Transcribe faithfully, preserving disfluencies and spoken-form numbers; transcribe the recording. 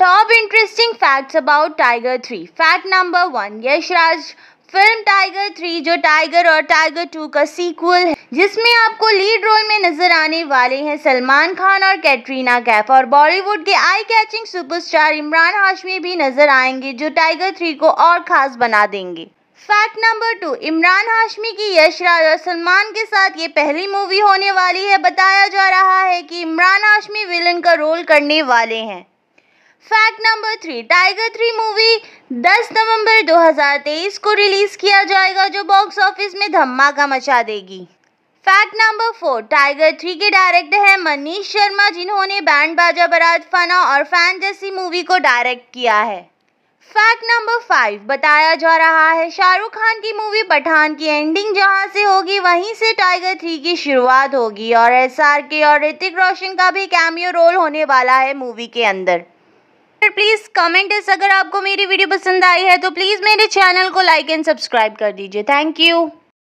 Top interesting facts about Tiger three. Fact number one, Yash Raj film Tiger three जो टाइगर और Tiger two का sequel है, जिसमें आपको लीड रोल में नजर आने वाले हैं सलमान खान और कैटरीना कैफ, और बॉलीवुड के eye catching superstar Imran Hashmi भी नजर आएंगे, जो टाइगर थ्री को और खास बना देंगे। Fact number two, Imran Hashmi की यश राज और सलमान के साथ ये पहली मूवी होने वाली है। बताया जा रहा है कि इमरान हाशमी विलन का रोल करने वाले हैं। Fact number three, Tiger three movie दस नवंबर दो हज़ार तेईस को रिलीज किया जाएगा, जो बॉक्स ऑफिस में धमाका मचा देगी। Fact number four, Tiger three के डायरेक्टर हैं मनीष शर्मा, जिन्होंने बैंड बाजा बारात, फना और फैन जैसी मूवी को डायरेक्ट किया है। फैक्ट नंबर फाइव, बताया जा रहा है शाहरुख खान की मूवी पठान की एंडिंग जहां से होगी, वहीं से टाइगर थ्री की शुरुआत होगी, और एस आर के और ऋतिक रोशन का भी कैमियो रोल होने वाला है मूवी के अंदर। प्लीज़ कमेंट इस अगर आपको मेरी वीडियो पसंद आई है तो प्लीज़ मेरे चैनल को लाइक एंड सब्सक्राइब कर दीजिए। Thank you.